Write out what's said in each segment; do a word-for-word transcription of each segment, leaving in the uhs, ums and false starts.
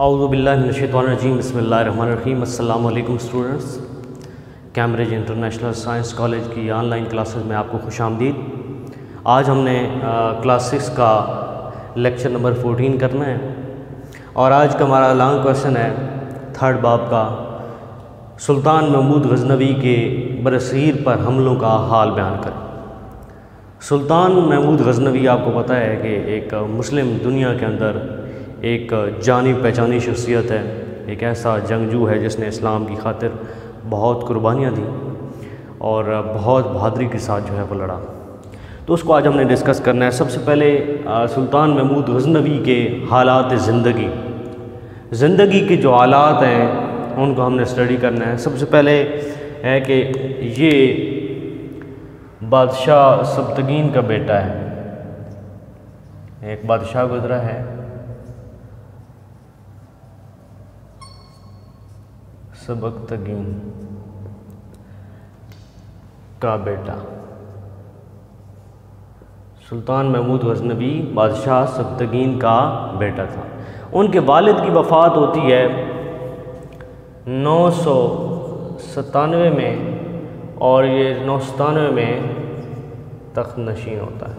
औज़ु बिल्लाहि मिनश्शैतानिर्रजीम बिस्मिल्लाहिर्रहमानिर्रहीम। अस्सलामु अलैकुम students, Cambridge International Science College की ऑनलाइन क्लासेस में आपको खुशामदीद। आज हमने क्लास सिक्स का लेक्चर नंबर फोर्टीन करना है और आज का हमारा लॉन्ग क्वेश्चन है थर्ड बाब का, सुल्तान महमूद गजनवी के बरसीर पर हमलों का हाल बयान करें। सुल्तान महमूद गजनवी आपको पता है कि एक मुस्लिम दुनिया के अंदर एक जानी पहचानी शख्सियत है, एक ऐसा जंगजू है जिसने इस्लाम की खातिर बहुत कुर्बानियाँ दी और बहुत बहादुरी के साथ जो है वो लड़ा। तो उसको आज हमने डिस्कस करना है। सबसे पहले आ, सुल्तान महमूद गजनवी के हालात ज़िंदगी ज़िंदगी के जो हालात हैं उनको हमने स्टडी करना है। सबसे पहले है कि ये बादशाह सबतगीन का बेटा है, एक बादशाह गुजरा है सबतगीन का बेटा। सुल्तान महमूद गजनवी बादशाह सबतगीन का बेटा था। उनके वालिद की वफ़ात होती है नौ सौ सतानवे में और ये नौ सौ सतानवे में तख्त नशीन होता है।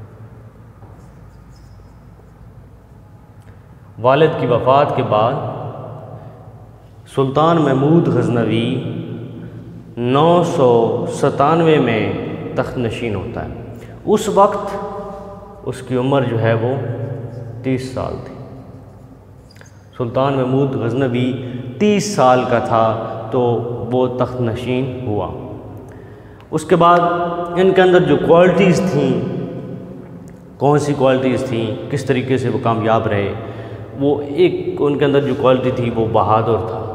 वालिद की वफ़ात के बाद सुल्तान महमूद गजनवी नौ सौ सतानवे में तख्त नशीन होता है। उस वक्त उसकी उम्र जो है वो तीस साल थी। सुल्तान महमूद गजनवी तीस साल का था तो वो तख्त नशीन हुआ। उसके बाद इनके अंदर जो क्वालिटीज़ थीं, कौन सी क्वालिटीज़ थीं, किस तरीके से वो कामयाब रहे, वो एक उनके अंदर जो क्वालिटी थी वो बहादुर था।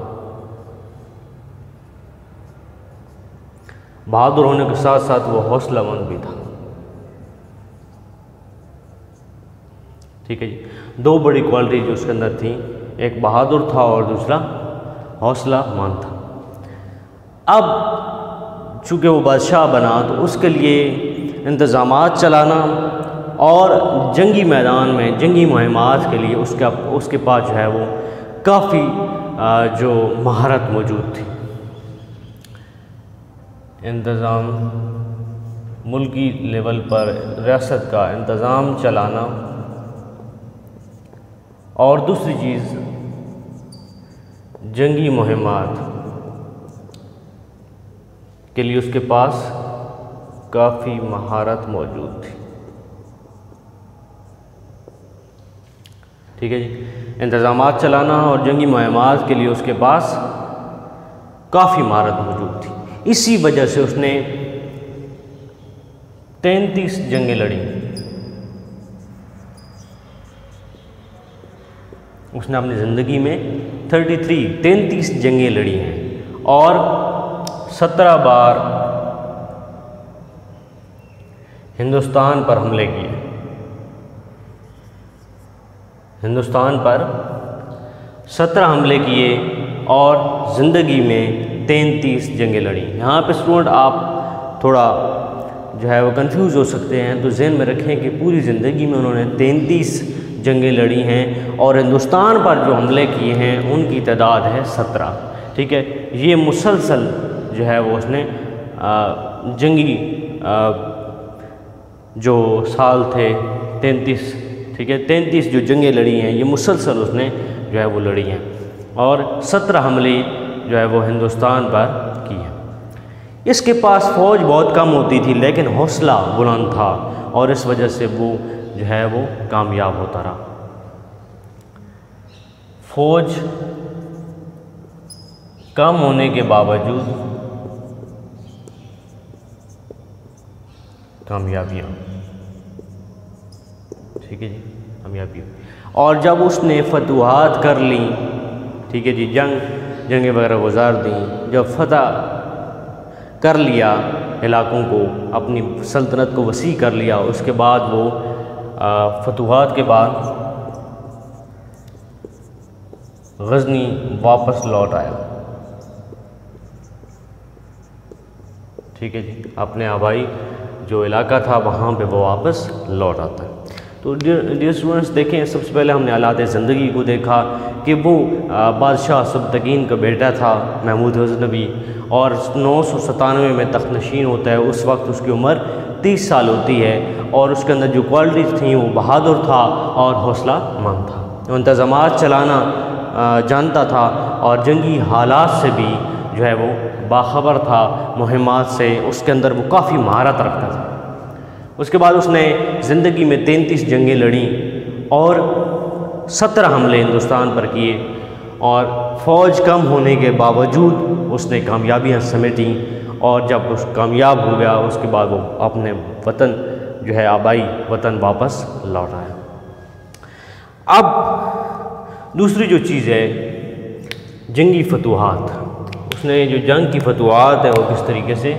बहादुर होने के साथ साथ वो हौसलामंद भी था। ठीक है जी, दो बड़ी क्वालिटी जो उसके अंदर थी, एक बहादुर था और दूसरा हौसलामंद था। अब चूँकि वो बादशाह बना तो उसके लिए इंतज़ामात चलाना और जंगी मैदान में जंगी मुहिमात के लिए उसका उसके पास जो है वो काफ़ी जो महारत मौजूद थी। इंतज़ाम, मुल्की लेवल पर रियासत का इंतज़ाम चलाना और दूसरी चीज़ जंगी मुहिमात के लिए उसके पास काफ़ी महारत मौजूद थी। ठीक है जी, इंतज़ामात चलाना और जंगी मुहिमात के लिए उसके पास काफ़ी महारत मौजूद थी। इसी वजह से उसने तैंतीस जंगें लड़ी। उसने अपनी ज़िंदगी में तैंतीस तैंतीस जंगें लड़ी हैं और सत्रह बार हिंदुस्तान पर हमले किए। हिंदुस्तान पर सत्रह हमले किए और ज़िंदगी में तैंतीस जंगें लड़ी। यहाँ पे स्टूडेंट आप थोड़ा जो है वो कंफ्यूज हो सकते हैं, तो ज़हन में रखें कि पूरी ज़िंदगी में उन्होंने तैंतीस जंगें लड़ी हैं और हिंदुस्तान पर जो हमले किए हैं उनकी तादाद है सत्रह। ठीक है, ये मुसलसल जो है वो उसने आ, जंगी आ, जो साल थे तैंतीस, ठीक है, तैंतीस जो जंगें लड़ी हैं ये मुसलसल उसने जो है वो लड़ी हैं और सत्रह हमले जो है वो हिंदुस्तान पर की है। इसके पास फ़ौज बहुत कम होती थी लेकिन हौसला बुलंद था और इस वजह से वो जो है वो कामयाब होता रहा। फ़ौज कम होने के बावजूद कामयाबियाँ, ठीक है जी, कामयाबी। और जब उसने फतवाहत कर ली, ठीक है जी, जंग जंगें वगैरह गुजार दी, जब फतह कर लिया इलाक़ों को, अपनी सल्तनत को वसी कर लिया, उसके बाद वो फतवाहत के बाद गज़नी वापस लौट आया। ठीक है जी, अपने आबाई जो इलाका था वहाँ पे वो वापस लौट आता है। तो डियर स्टूडेंट्स देखें, सबसे पहले हमने हालात ज़िंदगी को देखा कि वो बादशाह सबतकीन का बेटा था महमूद गज़नवी, और नौ सौ सतानवे में तख्त नशीन होता है। उस वक्त उसकी उम्र तीस साल होती है और उसके अंदर जो क्वालिटीज़ थी वो बहादुर था और हौसला मंद था। वो इंतज़ामात चलाना जानता था और जंगी हालात से भी जो है वो बाखबर था, मुहिमात से उसके अंदर वो काफ़ी महारत रखता था। उसके बाद उसने ज़िंदगी में तैंतीस जंगें लड़ी और सत्रह हमले हिंदुस्तान पर किए, और फ़ौज कम होने के बावजूद उसने कामयाबियां समेटी, और जब उस कामयाब हो गया उसके बाद वो अपने वतन जो है आबाई वतन वापस लौट आया। अब दूसरी जो चीज़ है जंगी फतूहात, उसने जो जंग की फतूहात है वो किस तरीके से,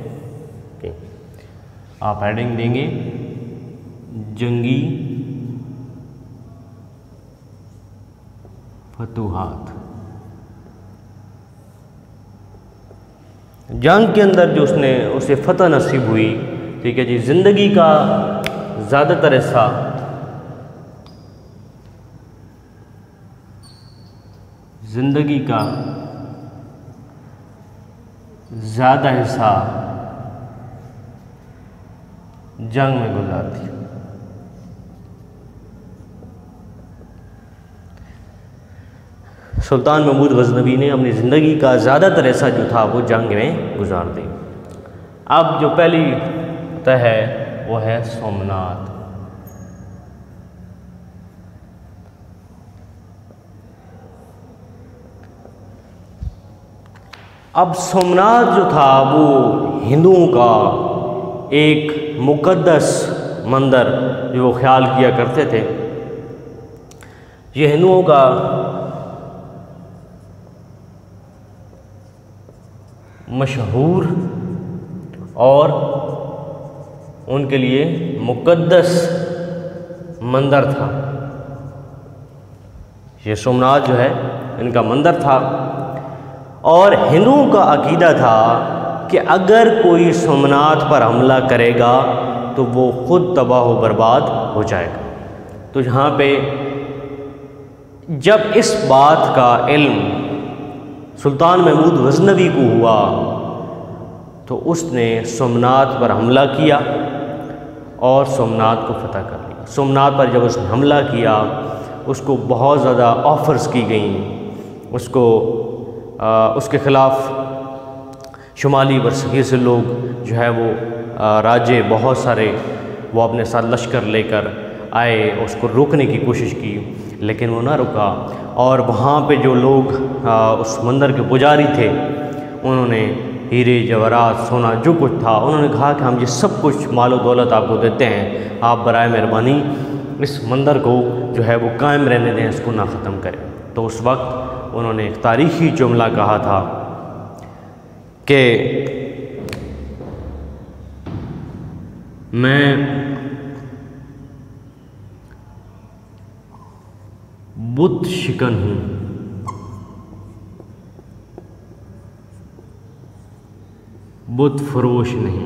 आप हेडिंग देंगे जंगी फतूहात। जंग के अंदर जो उसने उसे फतह नसीब हुई, ठीक है जी, ज़िंदगी का ज़्यादातर हिस्सा ज़िंदगी का ज़्यादा हिस्सा जंग में गुजार दी। सुल्तान महमूद गज़नवी ने अपनी ज़िंदगी का ज़्यादातर हिस्सा जो था वो जंग में गुजार दी। अब जो पहली तय है वो है सोमनाथ। अब सोमनाथ जो था वो हिंदुओं का एक मुक़द्दस मंदिर जो वो ख्याल किया करते थे। ये हिंदुओं का मशहूर और उनके लिए मुक़द्दस मंदिर था। ये सोमनाथ जो है इनका मंदिर था, और हिंदुओं का अकीदा था कि अगर कोई सोमनाथ पर हमला करेगा तो वो खुद तबाह व बर्बाद हो जाएगा। तो यहाँ पे जब इस बात का इल्म सुल्तान महमूद गज़नवी को हुआ तो उसने सोमनाथ पर हमला किया और सोमनाथ को फतह कर लिया। सोमनाथ पर जब उसने हमला किया उसको बहुत ज़्यादा ऑफ़र्स की गई, उसको आ, उसके ख़िलाफ़ शुमाली बरसगीर से लोग जो है वो राजे बहुत सारे वो अपने साथ लश्कर लेकर आए, उसको रोकने की कोशिश की लेकिन वो ना रुका। और वहाँ पे जो लोग आ, उस मंदिर के पुजारी थे उन्होंने हीरे जवाहरात सोना जो कुछ था उन्होंने कहा कि हम ये सब कुछ मालो दौलत आपको देते हैं, आप बराए मेहरबानी इस मंदिर को जो है वो कायम रहने दें, इसको ना ख़त्म करें। तो उस वक्त उन्होंने एक तारीख़ी जुमला कहा था कि मैं बुत शिकन हूँ, बुत फरोश नहीं।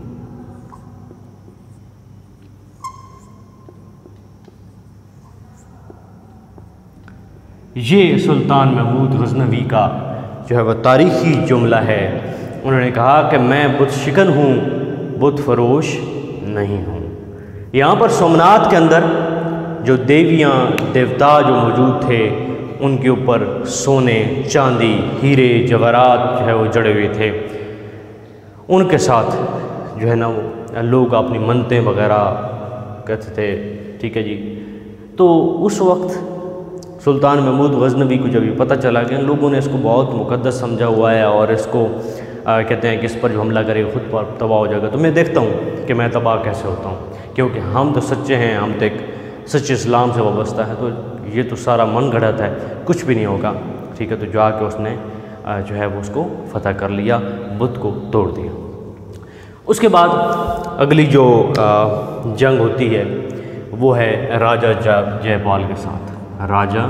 ये सुल्तान महमूद गज़नवी का जो है वह तारीख़ी जुमला है। उन्होंने कहा कि मैं बुत शिकन हूँ, बुत फरोश नहीं हूँ। यहाँ पर सोमनाथ के अंदर जो देवियाँ देवता जो मौजूद थे उनके ऊपर सोने चांदी हीरे जवाहरात जो है वो जड़े हुए थे। उनके साथ जो है ना वो लोग अपनी मन्नतें वगैरह कहते थे, ठीक है जी। तो उस वक्त सुल्तान महमूद गज़नवी को जब ये पता चला कि लोगों ने इसको बहुत मुक़द्दस समझा हुआ है और इसको आ, कहते हैं कि इस पर जो हमला करेगा खुद पर तबाह हो जाएगा, तो मैं देखता हूँ कि मैं तबाह कैसे होता हूँ, क्योंकि हम तो सच्चे हैं, हम तो एक सच्चे इस्लाम से वाबस्ता है, तो ये तो सारा मन गढ़ंत है, कुछ भी नहीं होगा, ठीक है। तो जाके उसने आ, जो है वो उसको फ़तह कर लिया, बुत को तोड़ दिया। उसके बाद अगली जो आ, जंग होती है वो है राजा जयपाल के साथ। राजा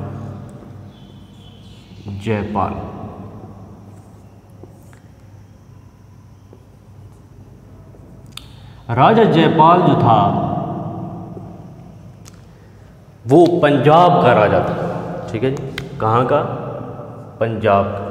जयपाल राजा जयपाल जो था वो पंजाब का राजा था। ठीक है जी, कहाँ का? पंजाब का।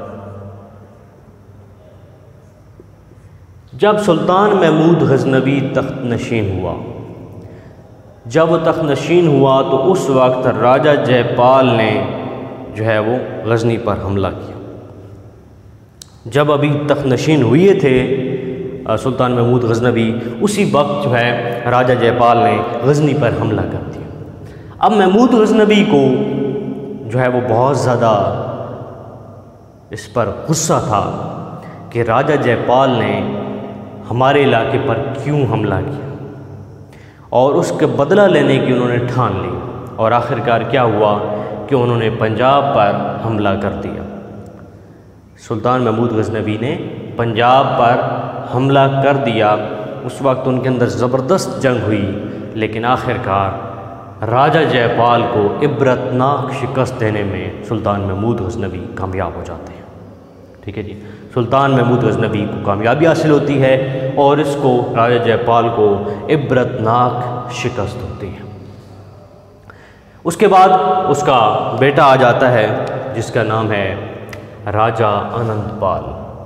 जब सुल्तान महमूद गजनवी तख्त नशीन हुआ, जब वो तख्त नशीन हुआ तो उस वक्त राजा जयपाल ने जो है वो गजनी पर हमला किया। जब अभी तख्त नशीन हुए थे सुल्तान महमूद गजनवी, उसी वक्त जो है राजा जयपाल ने गजनी पर हमला कर दिया। अब महमूद गजनवी को जो है वो बहुत ज़्यादा इस पर गुस्सा था कि राजा जयपाल ने हमारे इलाके पर क्यों हमला किया, और उसके बदला लेने की उन्होंने ठान ली। और आखिरकार क्या हुआ कि उन्होंने पंजाब पर हमला कर दिया। सुल्तान महमूद गजनवी ने पंजाब पर हमला कर दिया। उस वक्त उनके अंदर ज़बरदस्त जंग हुई, लेकिन आखिरकार राजा जयपाल को इबरतनाक शिकस्त देने में सुल्तान महमूद गजनवी कामयाब हो जाते हैं। ठीक है जी, सुल्तान महमूद गजनवी को कामयाबी हासिल होती है और इसको राजा जयपाल को इबरतनाक शिकस्त होती है। उसके बाद उसका बेटा आ जाता है जिसका नाम है राजा अनंतपाल।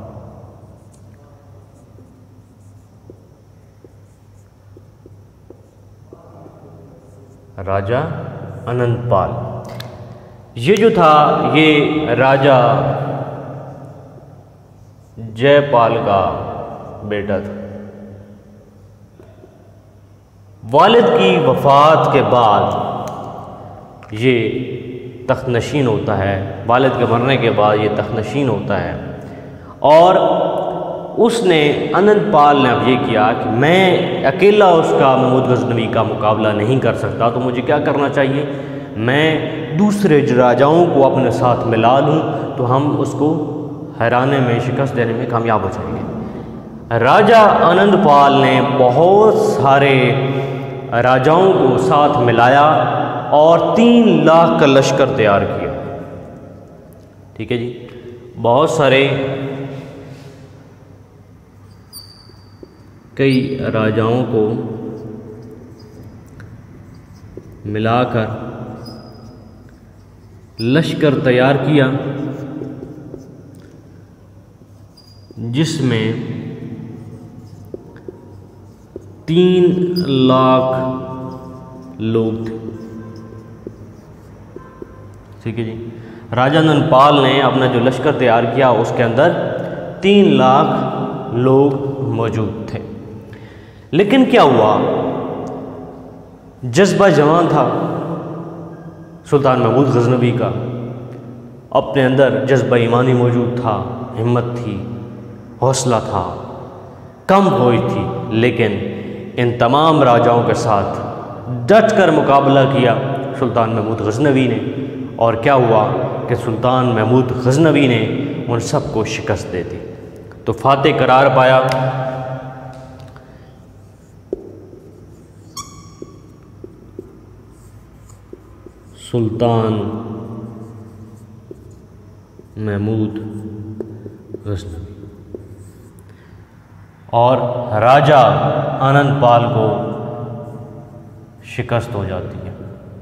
राजा अनंतपाल ये जो था, ये राजा जयपाल का बेटा था। वालिद की वफ़ात के बाद ये तख्त नशीन होता है। वालिद के मरने के बाद ये तख्त नशीन होता है, और उसने अनंतपाल ने अब ये किया कि मैं अकेला उसका महमूद गजनवी का मुकाबला नहीं कर सकता, तो मुझे क्या करना चाहिए, मैं दूसरे राजाओं को अपने साथ मिला लूँ तो हम उसको हराने में, शिकस्त देने में कामयाब हो जाएंगे। राजा अनंतपाल ने बहुत सारे राजाओं को साथ मिलाया और तीन लाख का लश्कर तैयार किया। ठीक है जी, बहुत सारे कई राजाओं को मिलाकर लश्कर तैयार किया, जिसमें तीन लाख लोग थे। ठीक है जी, राजा अनंतपाल ने अपना जो लश्कर तैयार किया उसके अंदर तीन लाख लोग मौजूद थे। लेकिन क्या हुआ, जज्बा जवान था सुल्तान महमूद गजनवी का, अपने अंदर जज्बा ईमानी मौजूद था, हिम्मत थी, हौसला था, कम हुई थी, लेकिन इन तमाम राजाओं के साथ डट कर मुकाबला किया सुल्तान महमूद गजनवी ने। और क्या हुआ कि सुल्तान महमूद गजनवी ने उन सबको शिकस्त दे दी, तो फातेह करार पाया। सुल्तान महमूद गजनवी और राजा अनंतपाल को शिकस्त हो जाती है।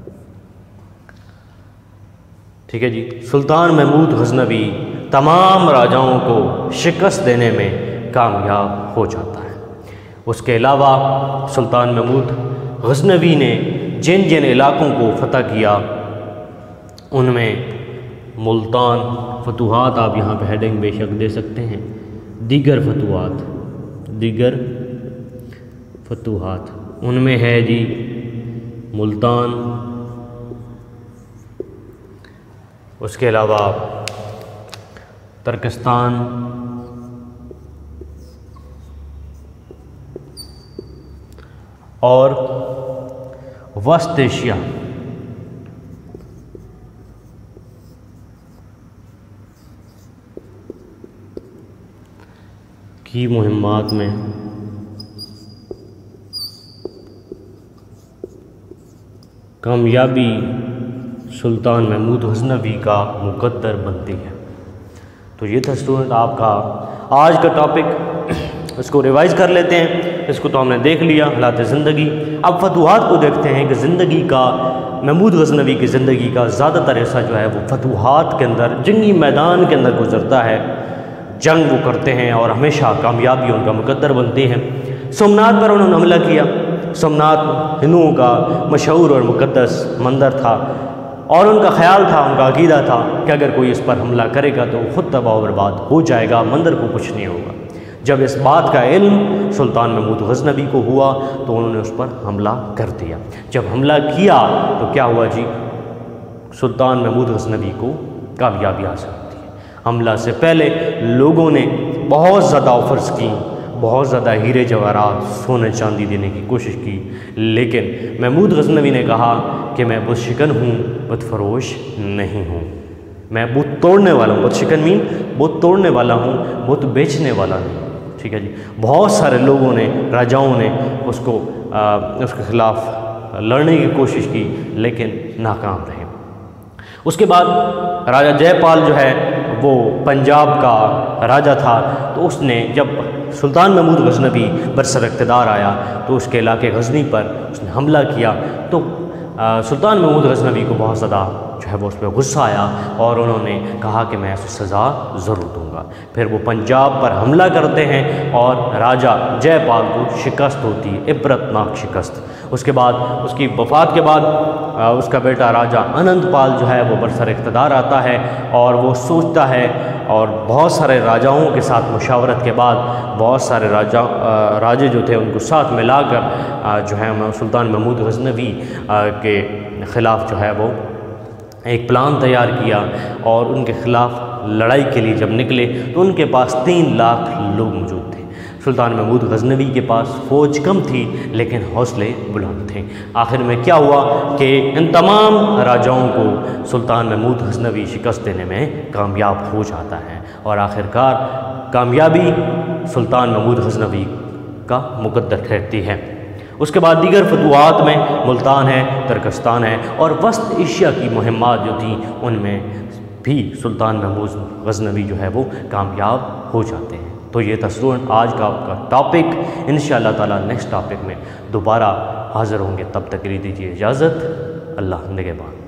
ठीक है जी, सुल्तान महमूद गजनवी तमाम राजाओं को शिकस्त देने में कामयाब हो जाता है। उसके अलावा सुल्तान महमूद गजनवी ने जिन जिन इलाकों को फतह किया उनमें मुल्तान फतूहात, आप यहाँ पे हेडिंग बेशक दे सकते हैं, दीगर फतूहात, दीगर फतूहात, उनमें है जी मुल्तान, उसके अलावा तुर्किस्तान, और वस्त एशिया। की मुहिम्मात में कामयाबी सुल्तान महमूद गजनवी का मुकद्दर बनती है। तो ये था स्टूडेंट आपका आज का टॉपिक, इसको रिवाइज़ कर लेते हैं। इसको तो हमने देख लिया, हालात ज़िंदगी। अब फतूहात को देखते हैं कि ज़िंदगी का महमूद गज़नवी की ज़िंदगी का ज़्यादातर हिस्सा जो है वो फतूहात के अंदर, जंगी मैदान के अंदर गुजरता है। जंग वो करते हैं और हमेशा कामयाबी उनका मुकद्दर बनती है। सोमनाथ पर उन्होंने हमला किया। सोमनाथ हिंदुओं का मशहूर और मुकद्दस मंदिर था और उनका ख्याल था, उनका अकीदा था कि अगर कोई इस पर हमला करेगा तो ख़ुद तबाह बर्बाद हो जाएगा, मंदिर को कुछ नहीं होगा। जब इस बात का इल्म सुल्तान महमूद गज़नवी को हुआ तो उन्होंने उस पर हमला कर दिया। जब हमला किया तो क्या हुआ जी, सुल्तान महमूद गज़नवी को कामयाबी हासिल होती है। हमला से पहले लोगों ने बहुत ज़्यादा ऑफ़र्स की, बहुत ज़्यादा हीरे जवाहरात, सोने चांदी देने की कोशिश की, लेकिन महमूद गज़नवी ने कहा कि मैं बुत शिकन हूँ, बुत फरोश नहीं हूँ। मैं बुत तोड़ने वाला हूँ। बुत शिकन मीन बुत तोड़ने वाला हूँ, बुत बेचने वाला नहीं। ठीक है जी। बहुत सारे लोगों ने, राजाओं ने उसको आ, उसके ख़िलाफ़ लड़ने की कोशिश की लेकिन नाकाम रहे। उसके बाद राजा जयपाल जो है वो पंजाब का राजा था, तो उसने जब सुल्तान महमूद गज़नवी बरसर इक़्तिदार आया तो उसके इलाके गज़नी पर उसने हमला किया। तो आ, सुल्तान महमूद गज़नवी को बहुत ज़्यादा जो है वो उस पर गुस्सा आया और उन्होंने कहा कि मैं ऐसी सज़ा ज़रूर दूँगा। फिर वो पंजाब पर हमला करते हैं और राजा जयपाल को शिकस्त होती है, इबरतनाक शिकस्त। उसके बाद उसकी वफ़ात के बाद आ, उसका बेटा राजा अनंतपाल जो है वो बरसर इक़्तिदार आता है और वो सोचता है और बहुत सारे राजाओं के साथ मुशावरत के बाद बहुत सारे राजा राजे जो थे उनको साथ मिलाकर जो है सुल्तान महमूद गज़नवी के ख़िलाफ़ जो है वो एक प्लान तैयार किया और उनके ख़िलाफ़ लड़ाई के लिए जब निकले तो उनके पास तीन लाख लोग मौजूद थे। सुल्तान महमूद गज़नवी के पास फ़ौज कम थी लेकिन हौसले बुलंद थे। आखिर में क्या हुआ कि इन तमाम राजाओं को सुल्तान महमूद गज़नवी शिकस्त देने में कामयाब हो जाता है और आखिरकार कामयाबी सुल्तान महमूद गज़नवी का मुकद्दर ठहरती है। उसके बाद दीगर फतूहात में मुल्तान है, तुर्कस्तान है और वस्त एशिया की मुहिम्मात जो थी उनमें भी सुल्तान महमूद गज़नवी जो है वो कामयाब हो जाते हैं। तो ये था स्टूडेंट आज का आपका टॉपिक। इंशाअल्लाह ताला नेक्स्ट टॉपिक में दोबारा हाज़िर होंगे, तब तक के लिए दीजिए इजाज़त। अल्लाह निगहबान।